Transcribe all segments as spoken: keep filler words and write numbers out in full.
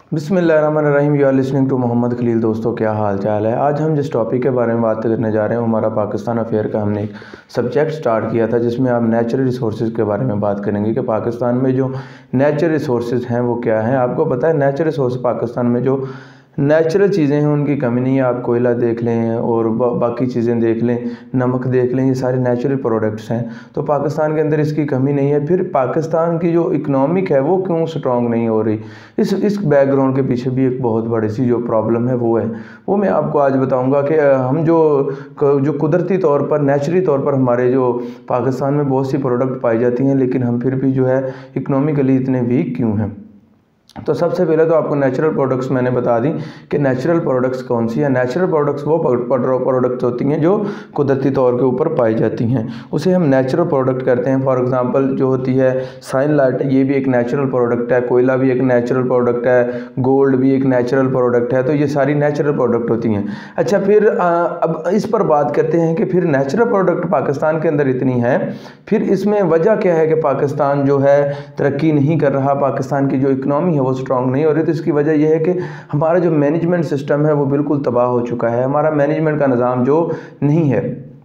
बिस्मिल्लाहिर्रहमानिर्रहीम। You are listening to Mohammad Khalil. दोस्तों, क्या हाल चाल है। आज हम जिस टॉपिक के बारे में बात करने जा रहे हैं हमारा पाकिस्तान अफेयर का हमने एक सब्जेक्ट स्टार्ट किया था जिसमें आप नेचुरल रिसोर्सेज के बारे में बात करेंगे कि पाकिस्तान में जो नेचुरल रिसोर्सेज हैं वो क्या हैं। आपको पता है नेचुरल रिसोर्स पाकिस्तान में जो नेचुरल चीज़ें हैं उनकी कमी नहीं है। आप कोयला देख लें और बा, बाकी चीज़ें देख लें, नमक देख लें, ये सारे नेचुरल प्रोडक्ट्स हैं। तो पाकिस्तान के अंदर इसकी कमी नहीं है। फिर पाकिस्तान की जो इकनॉमिक है वो क्यों स्ट्रॉन्ग नहीं हो रही, इस इस बैकग्राउंड के पीछे भी एक बहुत बड़ी सी जो प्रॉब्लम है वो है वो मैं आपको आज बताऊंगा कि हम जो जो कुदरती तौर पर नेचुरली तौर पर हमारे जो पाकिस्तान में बहुत सी प्रोडक्ट पाई जाती हैं लेकिन हम फिर भी जो है इकनॉमिकली इतने वीक क्यों हैं। तो सबसे पहले तो आपको नेचुरल प्रोडक्ट्स मैंने बता दी कि नेचुरल प्रोडक्ट्स कौन सी है। नेचुरल प्रोडक्ट्स वो प्रोडक्ट्स होती हैं जो कुदरती तौर के ऊपर पाई जाती हैं, उसे हम नेचुरल प्रोडक्ट करते हैं। फॉर एग्जांपल जो होती है सनलाइट, ये भी एक नेचुरल प्रोडक्ट है। कोयला भी एक नेचुरल प्रोडक्ट है। गोल्ड भी एक नेचुरल प्रोडक्ट है। तो ये सारी नेचुरल प्रोडक्ट होती हैं। अच्छा, फिर आ, अब इस पर बात करते हैं कि फिर नेचुरल प्रोडक्ट पाकिस्तान के अंदर इतनी है, फिर इसमें वजह क्या है कि पाकिस्तान जो है तरक्की नहीं कर रहा, पाकिस्तान की जो इकनॉमी है वो स्ट्रांग नहीं हो रही। तो इसकी वजह यह है कि हमारा जो मैनेजमेंट सिस्टम है वो बिल्कुल तबाह हो चुका है। हमारा मैनेजमेंट का निज़ाम जो नहीं है,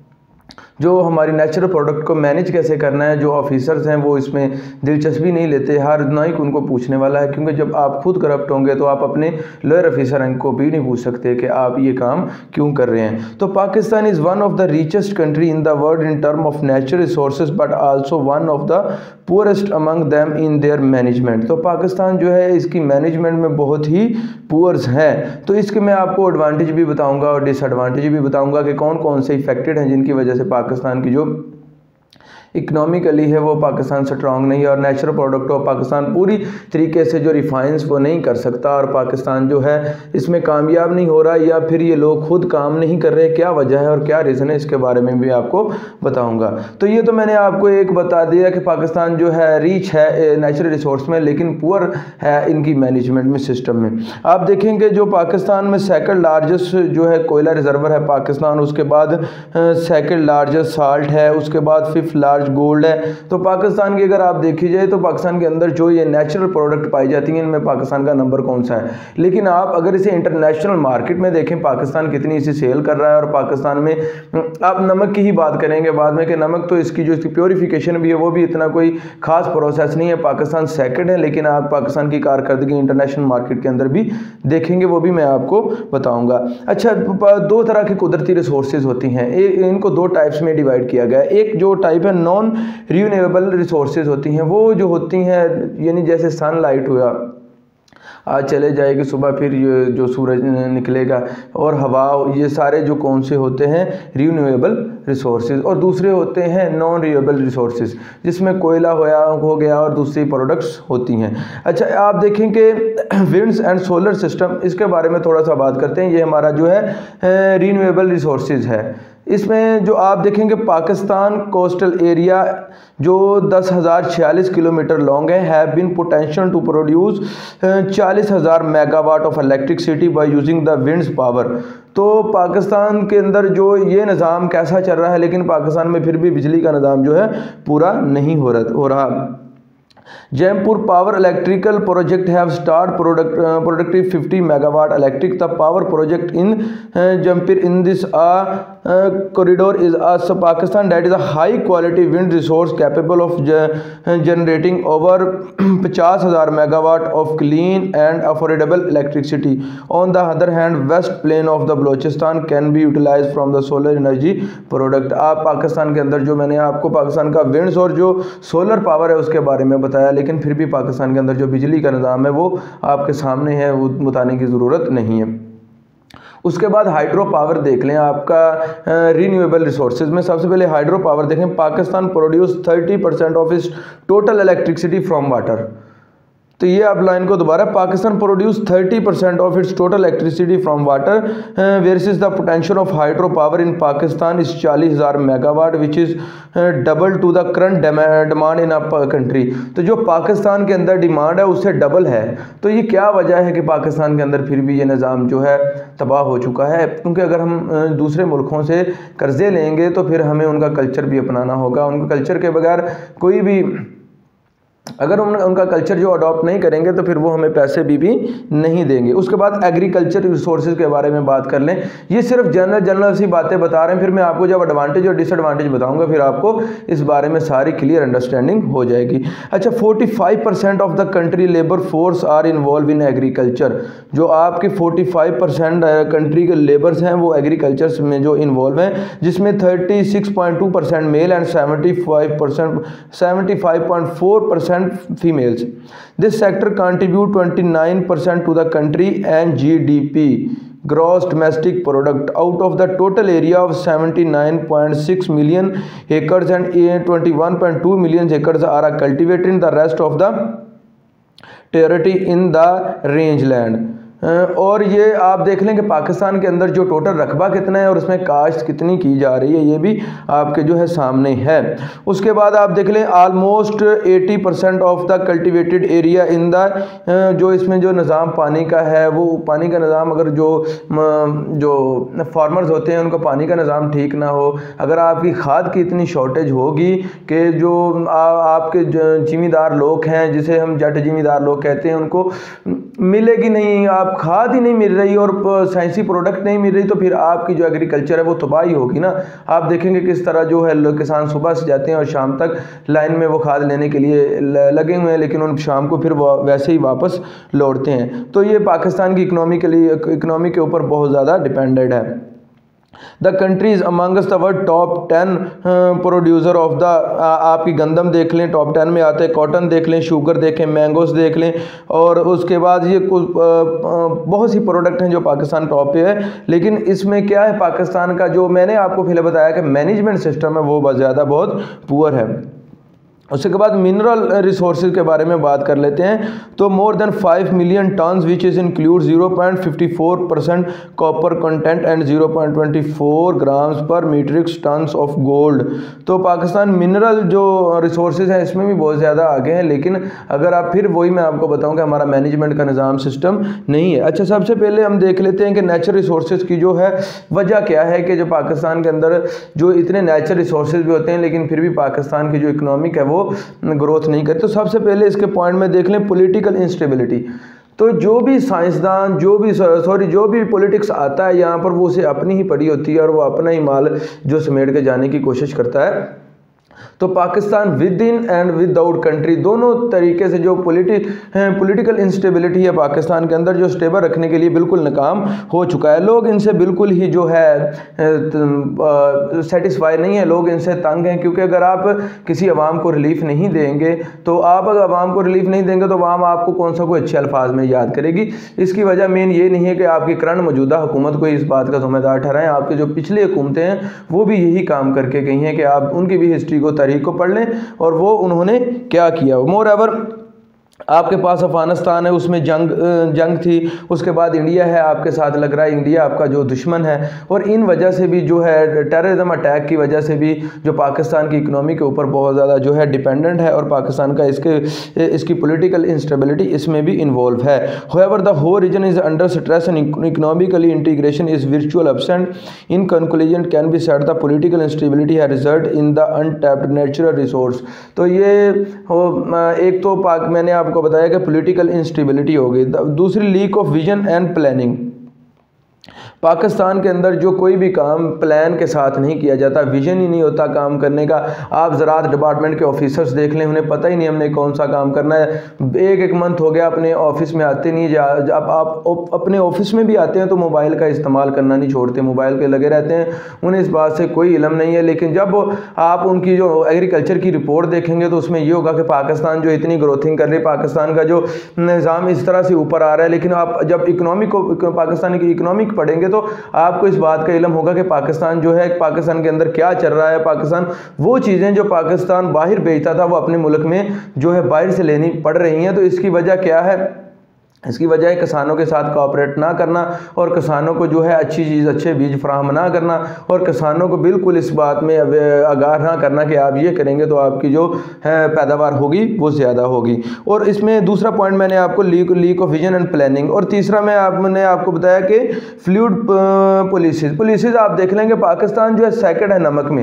जो हमारी नेचुरल प्रोडक्ट को मैनेज कैसे करना है, जो ऑफिसर्स हैं वो इसमें दिलचस्पी नहीं लेते। हर ना ही उनको पूछने वाला है, क्योंकि जब आप खुद करप्ट होंगे तो आप अपने लोअर ऑफिसर को भी नहीं पूछ सकते कि आप ये काम क्यों कर रहे हैं। तो Pakistan is one of the richest country in the world in term of natural resources but also one of the poorest among them in their management. तो पाकिस्तान जो है इसकी मैनेजमेंट में बहुत ही पुअर्स हैं। तो इसके मैं आपको एडवांटेज भी बताऊंगा और डिसएडवांटेज भी बताऊंगा कि कौन कौन से इफेक्टेड हैं जिनकी वजह से पाकिस्तान की जो इकनॉमिकली है वो पाकिस्तान स्ट्रांग नहीं है। और नेचुरल प्रोडक्ट हो पाकिस्तान पूरी तरीके से जो रिफाइंस वो नहीं कर सकता और पाकिस्तान जो है इसमें कामयाब नहीं हो रहा, या फिर ये लोग खुद काम नहीं कर रहे। क्या वजह है और क्या रीज़न है इसके बारे में भी आपको बताऊंगा। तो ये तो मैंने आपको एक बता दिया कि पाकिस्तान जो है रिच है नेचुरल रिसोर्स में लेकिन पुअर है इनकी मैनेजमेंट में, सिस्टम में। आप देखेंगे जो पाकिस्तान में सेकंड लार्जेस्ट जो है कोयला रिजर्वर है पाकिस्तान, उसके बाद सेकंड लार्जेस्ट साल्ट है, उसके बाद फिफ्थ लार्ज गोल्ड है। तो पाकिस्तान की अगर आप देखी जाए तो पाकिस्तान के अंदर जो ये नेचुरल प्रोडक्ट पाई जाती हैं इनमें पाकिस्तान का नंबर कौन सा है। लेकिन आप अगर इसे इंटरनेशनल मार्केट में देखें पाकिस्तान कितनी इसे सेल कर रहा है। और पाकिस्तान में आप नमक की ही बात करेंगे बाद में कि नमक तो इसकी जो इसकी प्योरीफिकेशन भी है वो भी इतना कोई खास प्रोसेस नहीं है। पाकिस्तान सेकंड है, लेकिन आप पाकिस्तान की कारकर्दगी इंटरनेशनल मार्केट के अंदर भी देखेंगे, वो भी मैं आपको बताऊंगा। अच्छा, दो तरह की कुदरती रिसोर्सेज होती हैं, इनको दो टाइप्स में डिवाइड किया गया है। एक जो टाइप है नॉन रिन्यूएबल रिसोर्सेज होती हैं, वो जो होती हैं यानी जैसे सनलाइट हुआ, आज चले जाएगी सुबह फिर ये जो सूरज निकलेगा, और हवा, ये सारे जो कौन से होते हैं रिन्यूएबल रिसोर्सेज। और दूसरे होते हैं नॉन रिन्यूएबल रिसोर्सेज जिसमें कोयला होया हो गया और दूसरी प्रोडक्ट्स होती हैं। अच्छा, आप देखें कि विंड्स एंड सोलर सिस्टम, इसके बारे में थोड़ा सा बात करते हैं। ये हमारा जो है रिन्यूएबल रिसोर्सेज है। इसमें जो आप देखेंगे पाकिस्तान कोस्टल एरिया जो दस हज़ार छियालीस किलोमीटर लॉन्ग है, have been potential to produce चालीस हज़ार megawatt of electricity by using the winds power. तो पाकिस्तान के अंदर जो ये निज़ाम कैसा चल रहा है, लेकिन पाकिस्तान में फिर भी बिजली का निज़ाम जो है पूरा नहीं हो रहा हो रहा Jaipur power electrical project have start product productive fifty megawatt electric the power project in Jaipur in this corridor is a Pakistan that is a high quality wind resource capable of generating over पचास हज़ार megawatt of clean and affordable electricity. On the other hand west plain of the Balochistan can be utilize from the solar energy product. आप पाकिस्तान के अंदर जो मैंने आपको पाकिस्तान का winds और जो सोलर पावर है उसके बारे में बताया, लेकिन फिर भी पाकिस्तान के अंदर जो बिजली का निज़ाम है वो आपके सामने है, वो बताने की ज़रूरत नहीं है। उसके बाद हाइड्रो पावर देख लें, आपका रिन्यूएबल रिसोर्सेज में सबसे पहले हाइड्रो पावर देखें। Pakistan produce thirty percent of is total electricity from water. तो ये आप लाइन को दोबारा, Pakistan produce thirty percent of its total electricity from water where is the potential of hydro power in Pakistan is चालीस हज़ार megawatt which is double to the current demand in a country. तो जो पाकिस्तान के अंदर डिमांड है उससे डबल है। तो ये क्या वजह है कि पाकिस्तान के अंदर फिर भी ये निज़ाम जो है तबाह हो चुका है? क्योंकि अगर हम दूसरे मुल्कों से कर्जे लेंगे तो फिर हमें उनका कल्चर भी अपनाना होगा। उनके कल्चर के बगैर कोई भी अगर उन, उनका कल्चर जो अडॉप्ट नहीं करेंगे तो फिर वो हमें पैसे भी भी नहीं देंगे। उसके बाद एग्रीकल्चर रिसोर्सेज के बारे में बात कर लें। ये सिर्फ जनरल जनरल सी बातें बता रहे हैं, फिर मैं आपको जब एडवांटेज और डिसएडवांटेज बताऊंगा फिर आपको इस बारे में सारी क्लियर अंडरस्टैंडिंग हो जाएगी। अच्छा, पैंतालीस percent of the country labour force are involve in agriculture. जो आपके पैंतालीस परसेंट कंट्री के लेबर्स हैं वो एग्रीकल्चर में जो इन्वॉल्व हैं, जिसमें छत्तीस point two percent male and पचहत्तर परसेंट पचहत्तर point four percent females. This sector contribute twenty-nine percent to the country and G D P, gross domestic product, out of the total area of seventy-nine point six million acres, and twenty-one point two million acres are cultivated in the rest of the territory in the rangeland. और ये आप देख लें कि पाकिस्तान के अंदर जो total रकबा कितना है और उसमें काश्त कितनी की जा रही है, ये भी आपके जो है सामने है। उसके बाद आप देख लें आलमोस्ट अस्सी percent of the cultivated area in the, जो इसमें जो निज़ाम पानी का है वो पानी का निज़ाम, अगर जो जो फार्मर्स होते हैं उनका पानी का निज़ाम ठीक ना हो, अगर आपकी खाद की इतनी शॉर्टेज होगी कि जो आ, आपके ज़िम्मेदार लोग हैं जिसे हम जट ज़िम्मेदार लोग कहते हैं उनको मिलेगी नहीं, आप खाद ही नहीं मिल रही और साइंसी प्रोडक्ट नहीं मिल रही, तो फिर आपकी जो एग्रीकल्चर है वो तबाही होगी ना। आप देखेंगे किस तरह जो है किसान सुबह से जाते हैं और शाम तक लाइन में वो खाद लेने के लिए लगे हुए हैं, लेकिन उन शाम को फिर वो वैसे ही वापस लौटते हैं। तो ये पाकिस्तान की इकनॉमी के लिए इकनॉमी के ऊपर बहुत ज़्यादा डिपेंडेड है। The countries amongst our top ten producer of the, आपकी गंदम देख लें टॉप टेन में आते हैं, कॉटन देख लें, शुगर देखें, मैंगोस देख लें, और उसके बाद ये कुछ बहुत सी प्रोडक्ट हैं जो पाकिस्तान टॉप पे है। लेकिन इसमें क्या है, पाकिस्तान का जो मैंने आपको पहले बताया कि मैनेजमेंट सिस्टम है वो बहुत ज़्यादा बहुत पुअर है। उसके बाद मिनरल रिसोर्सेज के बारे में बात कर लेते हैं। तो more than five million tons which is include zero point fifty four percent copper content and zero point twenty four grams per metric tons of gold. तो पाकिस्तान मिनरल जो रिसोर्सेज हैं इसमें भी बहुत ज़्यादा आगे हैं, लेकिन अगर आप फिर वही मैं आपको बताऊं कि हमारा मैनेजमेंट का निज़ाम सिस्टम नहीं है। अच्छा, सबसे पहले हम देख लेते हैं कि नेचुरल रिसोर्सेज की जो है वजह क्या है कि जो पाकिस्तान के अंदर जो इतने नेचुरल रिसोर्सेज भी होते हैं लेकिन फिर भी पाकिस्तान की जो इकनॉमिक है वो ग्रोथ नहीं करती। तो सबसे पहले इसके पॉइंट में देख लें पॉलिटिकल इंस्टेबिलिटी। तो जो भी साइंसदान जो भी सॉरी जो भी पॉलिटिक्स आता है यहाँ पर वो उसे अपनी ही पड़ी होती है और वो अपना ही माल जो समेट के जाने की कोशिश करता है। तो Pakistan within and without country दोनों तरीके से जो पॉलिटिक पॉलिटिकल इंस्टेबिलिटी है पाकिस्तान के अंदर जो स्टेबल रखने के लिए बिल्कुल नाकाम हो चुका है। लोग इनसे बिल्कुल ही जो है सेटिस्फाई नहीं है, लोग इनसे तंग हैं, क्योंकि अगर आप किसी अवाम को रिलीफ नहीं देंगे तो आप अगर अवाम को रिलीफ नहीं देंगे तो अवाम आपको कौन सा कोई अच्छे अल्फाज में याद करेगी। इसकी वजह मेन ये नहीं है कि आपकी करंट मौजूदा हुकूमत को इस बात का जिम्मेदार ठहराएं, आपके जो पिछली हुकूमतें हैं वो भी यही काम करके गई हैं कि आप उनकी भी हिस्ट्री को तारीख को पढ़ लें और वो उन्होंने क्या किया। मोर एवर आपके पास अफगानिस्तान है उसमें जंग जंग थी, उसके बाद इंडिया है आपके साथ लग रहा है, इंडिया आपका जो दुश्मन है, और इन वजह से भी जो है टेररिज्म अटैक की वजह से भी जो पाकिस्तान की इकनॉमी के ऊपर बहुत ज़्यादा जो है डिपेंडेंट है और पाकिस्तान का इसके इसकी पॉलिटिकल इंस्टेबिलिटी इसमें भी इन्वॉल्व है। However the whole region is under stress and economically integration is virtual absent. In conclusion can be said the political instability है result in the untapped natural resource. तो ये एक तो पाक मैंने आपको बताया कि पॉलिटिकल इंस्टेबिलिटी हो गई, दूसरी lack of vision and planning. Pakistan के अंदर जो कोई भी काम प्लान के साथ नहीं किया जाता, विजन ही नहीं होता काम करने का। आप ज़राअत डिपार्टमेंट के ऑफिसर्स देख लें, उन्हें पता ही नहीं हमने कौन सा काम करना है। एक एक मंथ हो गया अपने ऑफिस में आते नहीं, जब आप अपने ऑफिस में भी आते हैं तो मोबाइल का इस्तेमाल करना नहीं छोड़ते, मोबाइल पे लगे रहते हैं, उन्हें इस बात से कोई इल्म नहीं है। लेकिन जब आप उनकी जो एग्रीकल्चर की रिपोर्ट देखेंगे तो उसमें ये होगा कि पाकिस्तान जो इतनी ग्रोथिंग कर रही है, पाकिस्तान का जो निज़ाम इस तरह से ऊपर आ रहा है। लेकिन आप जब इकनॉमी को पाकिस्तान की इकनॉमिक पढ़ेंगे तो आपको इस बात का इल्म होगा कि पाकिस्तान जो है पाकिस्तान के अंदर क्या चल रहा है। पाकिस्तान वो चीज़ें जो पाकिस्तान बाहर बेचता था वो अपने मुल्क में जो है बाहर से लेनी पड़ रही हैं। तो इसकी वजह क्या है? इसकी वजह है किसानों के साथ कोऑपरेट ना करना और किसानों को जो है अच्छी चीज़ अच्छे बीज फराहम ना करना और किसानों को बिल्कुल इस बात में आगाह ना करना कि आप ये करेंगे तो आपकी जो है पैदावार होगी वो ज़्यादा होगी। और इसमें दूसरा पॉइंट मैंने आपको lack lack of vision and planning, और तीसरा मैं आप मैंने आपको बताया कि फ्लूइड पॉलिसीज़ पॉलिसीज़ आप देख लेंगे पाकिस्तान जो है सेकंड है नमक में।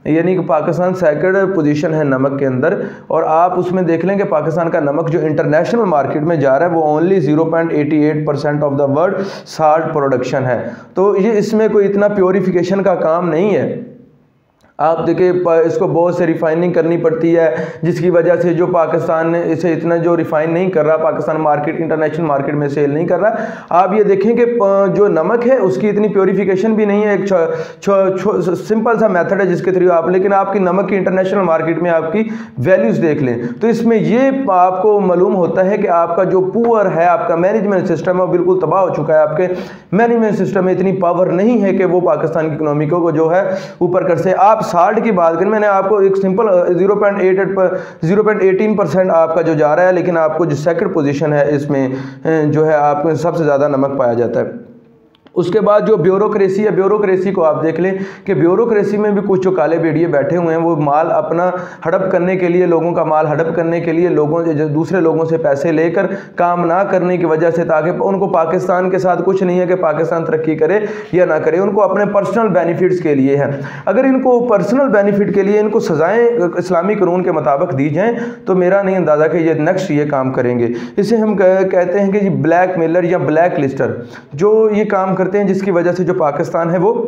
यानी कि पाकिस्तान सेकंड पोजीशन है नमक के अंदर, और आप उसमें देख लें कि पाकिस्तान का नमक जो इंटरनेशनल मार्केट में जा रहा है वो only zero point eighty eight percent of the world salt production है। तो ये इसमें कोई इतना प्योरीफिकेशन का काम नहीं है। आप देखिए इसको बहुत से रिफाइनिंग करनी पड़ती है, जिसकी वजह से जो पाकिस्तान इसे इतना जो रिफाइन नहीं कर रहा, पाकिस्तान मार्केट इंटरनेशनल मार्केट में सेल नहीं कर रहा। आप ये देखें कि जो नमक है उसकी इतनी प्योरीफिकेशन भी नहीं है, एक छो, छो, छो, सिंपल सा मेथड है जिसके थ्रू आप, लेकिन आपकी नमक की इंटरनेशनल मार्केट में आपकी वैल्यूज़ देख लें तो इसमें ये आपको मालूम होता है कि आपका जो पुअर है, आपका मैनेजमेंट सिस्टम है वो बिल्कुल तबाह हो चुका है। आपके मैनेजमेंट सिस्टम में इतनी पावर नहीं है कि वो पाकिस्तान की इकोनॉमी को जो है ऊपर कर से। आप साल्ट की बात करें, मैंने आपको एक simple zero point eight eight per zero point one eight percent आपका जो जा रहा है, लेकिन आपको जो सेकंड पोजीशन है इसमें जो है आपको सबसे ज़्यादा नमक पाया जाता है। उसके बाद जो ब्यूरोक्रेसी है, ब्यूरोक्रेसी को आप देख लें कि ब्यूरोक्रेसी में भी कुछ जो काले भेड़िए बैठे हुए हैं, वो माल अपना हड़प करने के लिए, लोगों का माल हड़प करने के लिए लोगों जो दूसरे लोगों से पैसे लेकर काम ना करने की वजह से, ताकि उनको पाकिस्तान के साथ कुछ नहीं है कि पाकिस्तान तरक्की करे या ना करे, उनको अपने पर्सनल बेनिफिट्स के लिए है। अगर इनको पर्सनल बेनिफिट के लिए इनको सज़ाएँ इस्लामी कानून के मुताबिक दी जाएँ तो मेरा नहीं अंदाज़ा कि ये नेक्स्ट ये काम करेंगे। इसे हम कहते हैं कि जी ब्लैक मेलर या ब्लैक लिस्टर, जो ये काम करते हैं, जिसकी वजह से जो पाकिस्तान है वो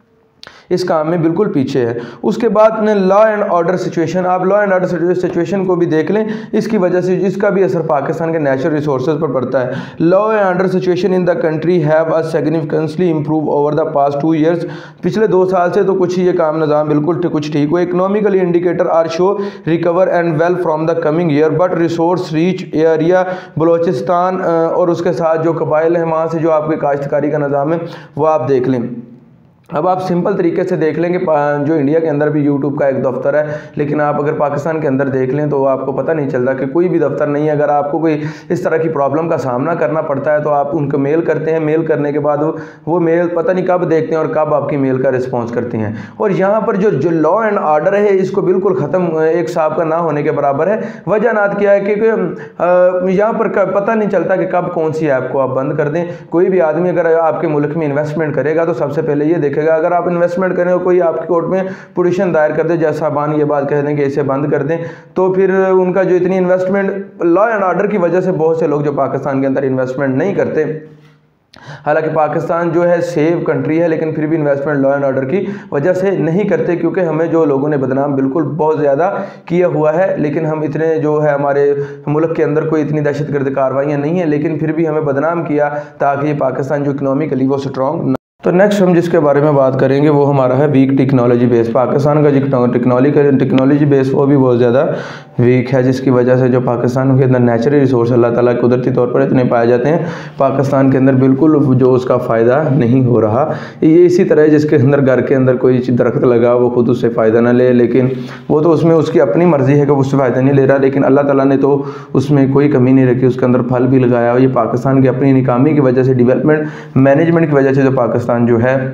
इस काम में बिल्कुल पीछे है। उसके बाद में लॉ एंड ऑर्डर सिचुएशन, आप लॉ एंड ऑर्डर सिचुएशन को भी देख लें, इसकी वजह से इसका भी असर पाकिस्तान के नेचुरल रिसोर्सेज पर पड़ता है। Law and order situation in the country have a significantly improve over the past two years, पिछले दो साल से तो कुछ ही ये काम निज़ाम बिल्कुल कुछ ठीक हुआ। Economically indicator are show recover and well from the coming year, but resource reach area Balochistan और उसके साथ जो कबाइल हैं वहाँ से जो आपके काश्तकारी का निज़ाम है वो आप देख लें। अब आप सिंपल तरीके से देख लेंगे, जो इंडिया के अंदर भी यूट्यूब का एक दफ्तर है, लेकिन आप अगर पाकिस्तान के अंदर देख लें तो आपको पता नहीं चलता कि कोई भी दफ्तर नहीं है। अगर आपको कोई इस तरह की प्रॉब्लम का सामना करना पड़ता है तो आप उनको मेल करते हैं, मेल करने के बाद वो मेल पता नहीं कब देखते हैं और कब आपकी मेल का रिस्पॉन्स करते हैं। और यहाँ पर जो जो लॉ एंड ऑर्डर है इसको बिल्कुल ख़त्म एक साहब का ना होने के बराबर है। वजह नात क्या है कि यहाँ पर पता नहीं चलता कि कब कौन सी ऐप को आप बंद कर दें। कोई भी आदमी अगर आपके मुल्क में इन्वेस्टमेंट करेगा तो सबसे पहले ये देखेगा, अगर आप इन्वेस्टमेंट करें और कोई आपकी कोर्ट में पिटीशन दायर कर दे, जैसा बान ये बात कह दें कि इसे बंद कर दें, तो फिर उनका जो इतनी इन्वेस्टमेंट लॉ एंड ऑर्डर की वजह से बहुत से लोग जो पाकिस्तान के अंदर इन्वेस्टमेंट नहीं करते। हालांकि पाकिस्तान जो है सेफ कंट्री है, लेकिन फिर भी इन्वेस्टमेंट लॉ एंड ऑर्डर की वजह से नहीं करते, क्योंकि हमें जो लोगों ने बदनाम बिल्कुल बहुत ज़्यादा किया हुआ है। लेकिन हम इतने जो है हमारे मुल्क के अंदर कोई इतनी दहशतगर्द कार्रवाइयाँ नहीं है, लेकिन फिर भी हमें बदनाम किया ताकि ये पाकिस्तान जो इकनॉमिकली वो स्ट्रॉन्ग। तो नेक्स्ट हम जिसके बारे में बात करेंगे वो हमारा है वीक टेक्नोलॉजी बेस। पाकिस्तान का जो टेक्नोलॉजी टेक्नोलॉजी बेस वो भी बहुत ज़्यादा वीक है, जिसकी वजह से जो पाकिस्तान के अंदर नेचुरल रिसोर्स अल्लाह ताला कुदरती तौर पर इतने पाए जाते हैं, पाकिस्तान के अंदर बिल्कुल जो उसका फ़ायदा नहीं हो रहा। ये इसी तरह जिसके अंदर घर के अंदर कोई दरख्त लगा वो खुद उससे फ़ायदा ना ले, लेकिन वो तो उसमें उसकी अपनी मर्ज़ी है कि उससे फ़ायदा नहीं ले रहा, लेकिन अल्लाह ताला ने तो उसमें कोई कमी नहीं रखी, उसके अंदर फल भी लगाया। ये पाकिस्तान की अपनी नाकामी की वजह से, डेवलपमेंट मैनेजमेंट की वजह से जो पाकिस्तान जो है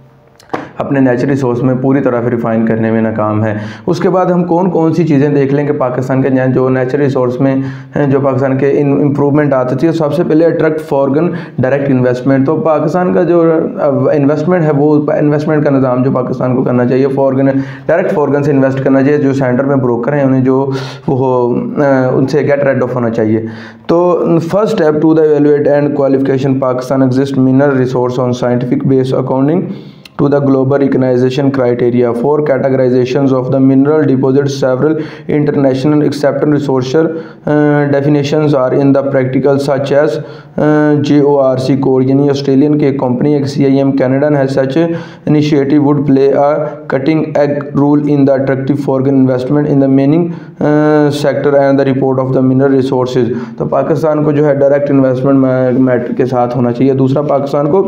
अपने नेचुरल रिसोर्स में पूरी तरह से रिफाइन करने में नाकाम है। उसके बाद हम कौन कौन सी चीज़ें देख लें कि पाकिस्तान के जो नेचुरल रिसोर्स में जो पाकिस्तान के इम्प्रूवमेंट आती थी। सबसे पहले अट्रैक्ट फॉरेन डायरेक्ट इन्वेस्टमेंट। तो पाकिस्तान का जो इन्वेस्टमेंट है वो इन्वेस्टमेंट का निज़ाम जो पाकिस्तान को करना चाहिए, फॉरेन डायरेक्ट फॉरेन से इन्वेस्ट करना चाहिए। जो सेंटर में ब्रोकर हैं उन्हें जो वो उनसे गेट रेड ऑफ होना चाहिए। तो first step to the evaluate and qualification Pakistan exist mineral resource on scientific base according to the global recognition criteria. Four categorizations of the mineral deposits, several international accepted resource uh, definitions are in the practical, such as uh, J O R C code, यानी Australian की एक company एक C I M Canada has such initiative would play a cutting edge role in the attractive foreign investment in the mining uh, sector and the report of the mineral resources. तो पाकिस्तान को जो है direct investment matter के साथ होना चाहिए। दूसरा, पाकिस्तान को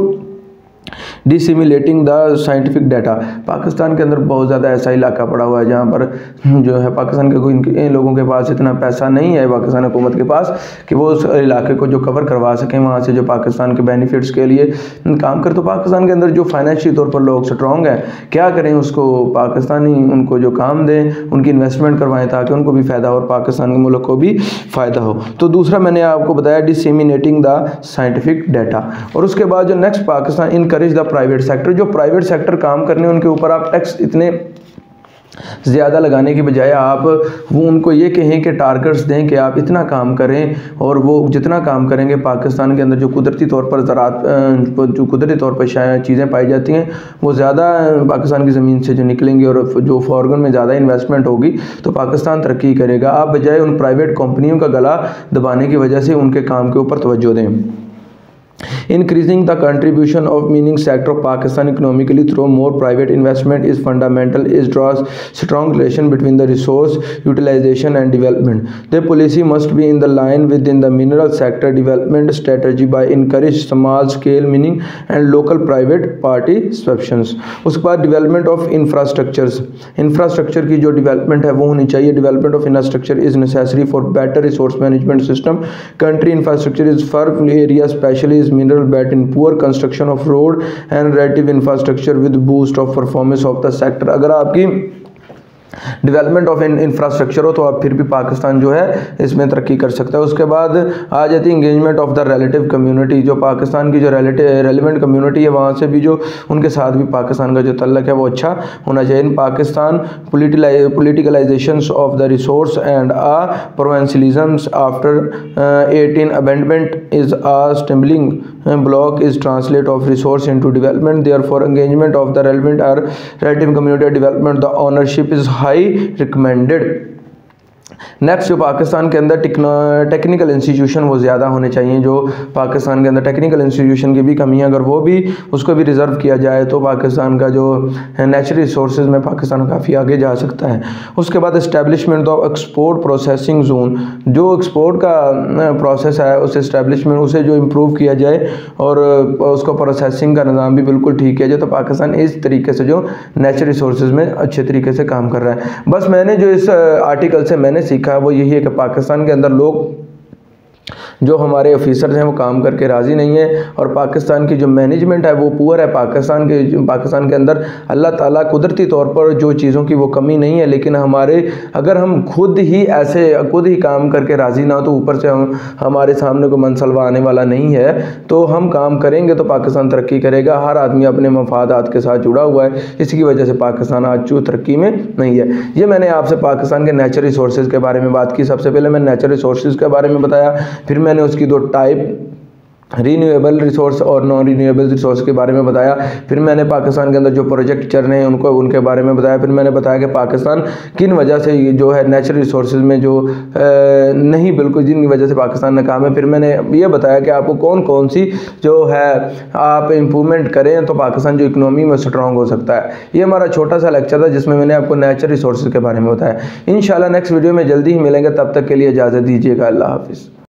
dissimilating the scientific data. Pakistan के अंदर बहुत ज़्यादा ऐसा इलाका पड़ा हुआ है जहाँ पर जो है पाकिस्तान के कोई लोगों के पास इतना पैसा नहीं है, पाकिस्तान हुकूमत के पास, कि वो उस इलाके को जो कवर करवा सकें, वहाँ से जो पाकिस्तान के बेनिफिट्स के लिए काम कर। तो पाकिस्तान के अंदर जो फाइनेंशियल तौर पर लोग स्ट्रॉन्ग हैं, क्या करें, उसको पाकिस्तानी उनको जो काम दें, उनकी इन्वेस्टमेंट करवाएं ताकि उनको भी फ़ायदा हो और पाकिस्तान के मुल्क को भी फ़ायदा हो। तो दूसरा मैंने आपको बताया डिसेमिनेटिंग द साइंटिफिक डाटा। और उसके बाद जो next, Pakistan encourage the private sector. जो प्राइवेट सेक्टर काम करने उनके ऊपर आप टैक्स इतने ज़्यादा लगाने की बजाय आप वो उनको ये कहें कि टारगेट्स दें कि आप इतना काम करें, और वो जितना काम करेंगे पाकिस्तान के अंदर जो कुदरती तौर पर ज़रात जो कुदरती तौर पर शायद चीज़ें पाई जाती हैं वो ज़्यादा पाकिस्तान की ज़मीन से जो निकलेंगी, और जो फॉरेन में ज़्यादा इन्वेस्टमेंट होगी तो पाकिस्तान तरक्की करेगा। आप बजाय उन प्राइवेट कंपनियों का गला दबाने की वजह से उनके काम के ऊपर तवज्जो दें। Increasing the contribution of mining sector of Pakistan economically through more private investment is fundamental. It draws strong relation between the resource utilization and development. The policy must be in the line within the mineral sector development strategy by encourage small scale mining and local private party subscriptions. उसके बाद development of infrastructures. Infrastructure की जो development है वो होनी चाहिए. Development of infrastructure is necessary for better resource management system. Country infrastructure is for area especially is mineral belt in poor construction of road and relative infrastructure with boost of performance of the sector. अगर आपकी development of infrastructure हो तो आप फिर भी पाकिस्तान जो है इसमें तरक्की कर सकता है। उसके बाद आ जाती है engagement of the relative community. जो पाकिस्तान की जो रिलेटिव रेलिवेंट कम्युनिटी है वहाँ से भी जो उनके साथ भी पाकिस्तान का जो तल्लक है वो अच्छा होना चाहिए। In Pakistan politicalization of the resource and uh provincialism after eighteen amendment is uh stumbling block is translate of resource into development. Therefore engagement of the relevant or relative community development the ownership is high recommended. Next जो पाकिस्तान के अंदर technical institution वो ज़्यादा होने चाहिए। जो पाकिस्तान के अंदर टेक्निकल इंस्टीट्यूशन की भी कमी है, अगर वो भी उसको भी रिज़र्व किया जाए तो पाकिस्तान का जो नेचुरल रिसोर्स में पाकिस्तान काफ़ी आगे जा सकता है। उसके बाद establishment of export processing zone. जो एक्सपोर्ट का प्रोसेस है उस इस्टेब्लिशमेंट उसे जो इम्प्रूव किया जाए और उसको प्रोसेसिंग का निज़ाम भी बिल्कुल ठीक किया जाए तो पाकिस्तान इस तरीके से जो नेचुरल रिसोर्स में अच्छे तरीके से काम कर रहा है। बस मैंने जो इस आर्टिकल से मैंने सीखा वो यही है कि पाकिस्तान के अंदर लोग जो हमारे ऑफिसर्स हैं वो काम करके राज़ी नहीं है, और पाकिस्तान की जो मैनेजमेंट है वो पुअर है। पाकिस्तान के पाकिस्तान के अंदर अल्लाह ताला कुदरती तौर पर जो चीज़ों की वो कमी नहीं है, लेकिन हमारे अगर हम खुद ही ऐसे खुद ही काम करके राज़ी ना हो तो ऊपर से हम हमारे सामने कोई मनसलवा आने वाला नहीं है। तो हम काम करेंगे तो पाकिस्तान तरक्की करेगा। हर आदमी अपने मफादात के साथ जुड़ा हुआ है, इसकी वजह से पाकिस्तान आज जो तरक्की में नहीं है। ये मैंने आपसे पाकिस्तान के नेचुरल रिसोर्सेज़ के बारे में बात की। सबसे पहले मैंने नेचुरल रिसोर्सेज़ के बारे में बताया, फिर मैंने उसकी दो टाइप रीन्यूएबल रिसोर्स और नॉन रीन्यूएबल रिसोर्स के बारे में बताया। फिर मैंने पाकिस्तान के अंदर जो प्रोजेक्ट चल रहे हैं उनको उनके बारे में बताया। फिर मैंने बताया कि पाकिस्तान किन वजह से जो है नेचुरल रिसोर्सेज में जो नहीं बिल्कुल जिनकी वजह से पाकिस्तान नाकाम है। फिर मैंने ये बताया कि आपको कौन कौन सी जो है आप इम्प्रूवमेंट करें तो पाकिस्तान जो इकनॉमी में स्ट्रॉन्ग हो सकता है। ये हमारा छोटा सा लेक्चर था जिसमें मैंने आपको नेचुरल रिसोर्सेज के बारे में बताया। इंशाल्लाह नेक्स्ट वीडियो में जल्दी ही मिलेंगे, तब तक के लिए इजाज़त दीजिएगा। अल्लाह हाफिज़।